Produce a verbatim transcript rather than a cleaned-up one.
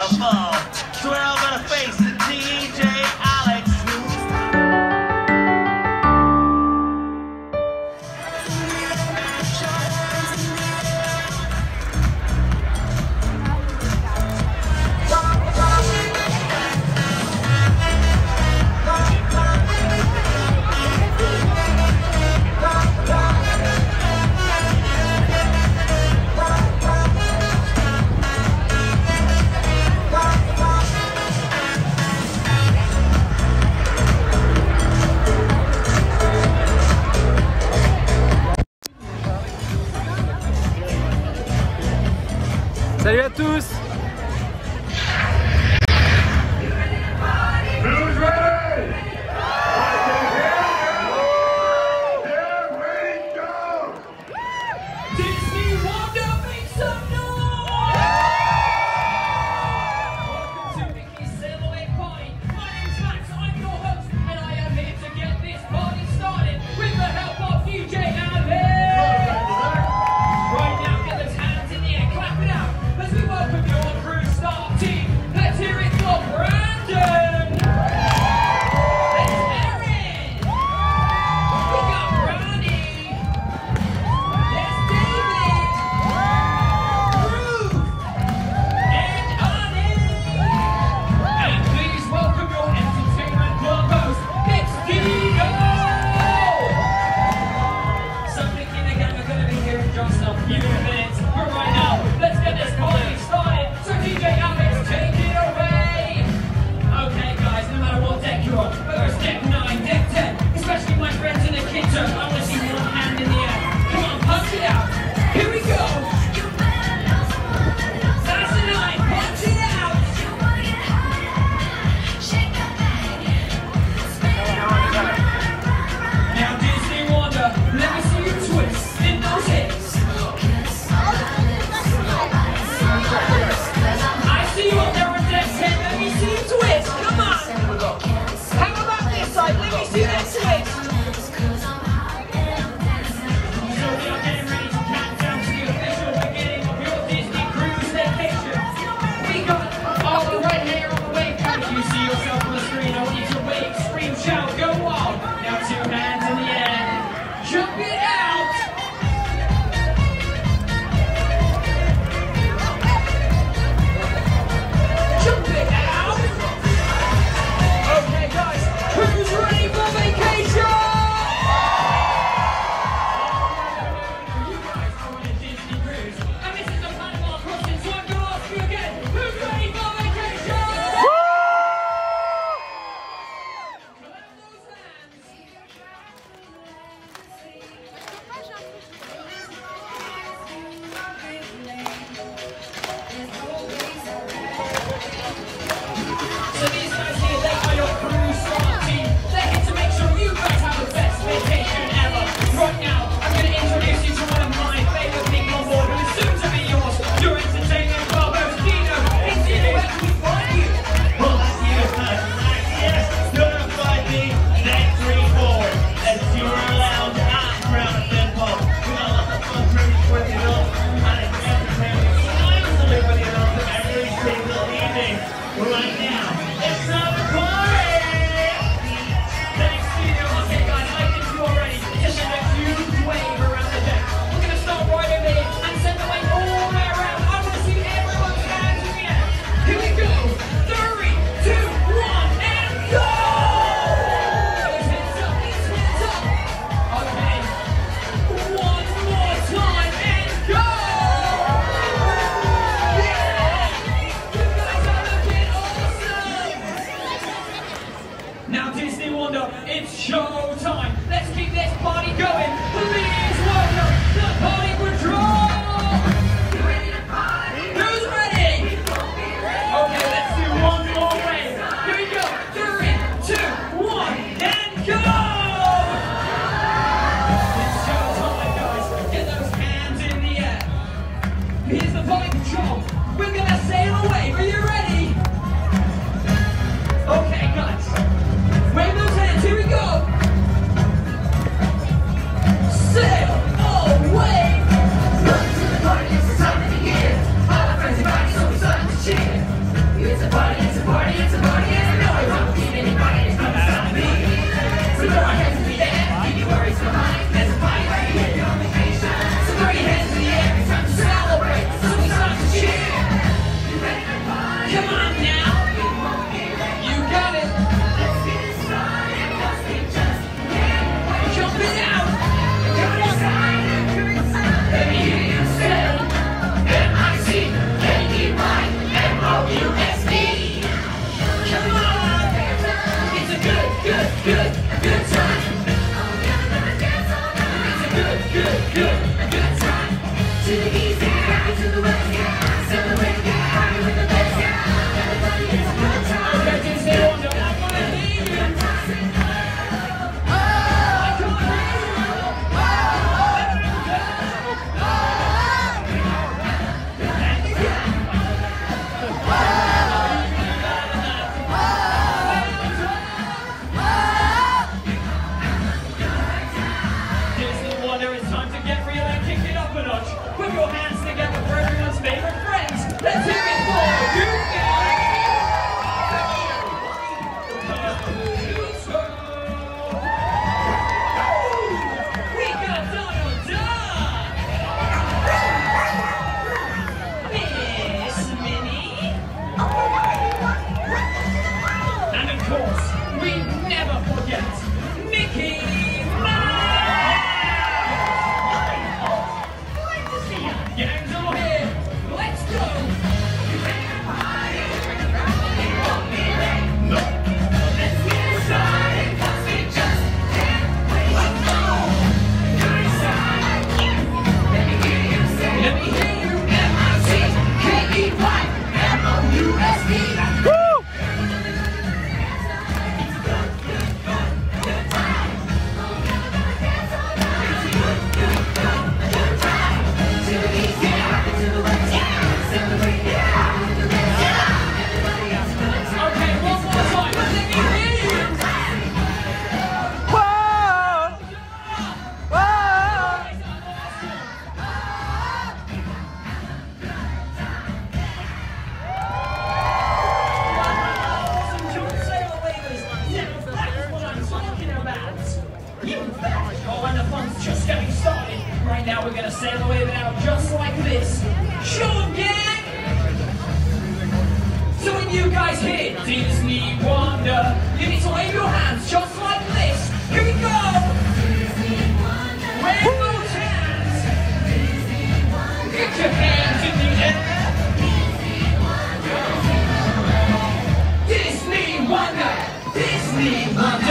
beautiful. Twirl gonna face D J Alex. Bye. It's a party, it's a party, it's a party, and I know I won't leave anybody to come stop me. So throw your hands in the air, keep your worries behind. There's a party right here, you're on vacation. So throw your hands in the air, it's time to celebrate. So we start to cheer. You ready to party? Come on now. You got it. Let's get it started, 'cause we just can't wait. Jump it out. You're excited. Let me hear you say M I C K E Y M O U S E. Come on. It's a good, good, good, good time. It's a good, good, good, good time. To the east, yeah, to the west, yeah. Celebrate, yeah, party with the best, yeah. Everybody, it's a good time. Okay, just stay on the I wanna hear you. Oh, I can't hear you. Disney Wonder, it's time to get real and kick it up a notch. Put your hands together for everyone's favorite friends. Let's hear it for you guys. We got Donald Duck, Miss Minnie, and of course, we never forget Mickey Mouse. Gangs all here, let's go. You ready to party? It won't be late. No. Let's get started, 'cause we just can't wait. Let's go. You're excited. Let me hear you say. Let me hear you. M I C K E Y M O U S E. Woo! It's a good, good, good, good time. It's a good, good, good, good time. To the east, yeah, to the west, yeah. Celebrate, yeah, with the best, yeah. Everybody else good time. Okay, one more time. Let me hear you. Whoa! Whoa! Some don't sail away those lines. Yeah, that's what I'm talking about. You bet. Oh, and the fun's just getting started. Right now, we're gonna sail away with out just like this. Sean gang! So when you guys hear Disney Wonder, you need to wave your hands just like this. Here we go! Wave those hands! Get your hands in the air! Disney Wonder! Disney Wonder!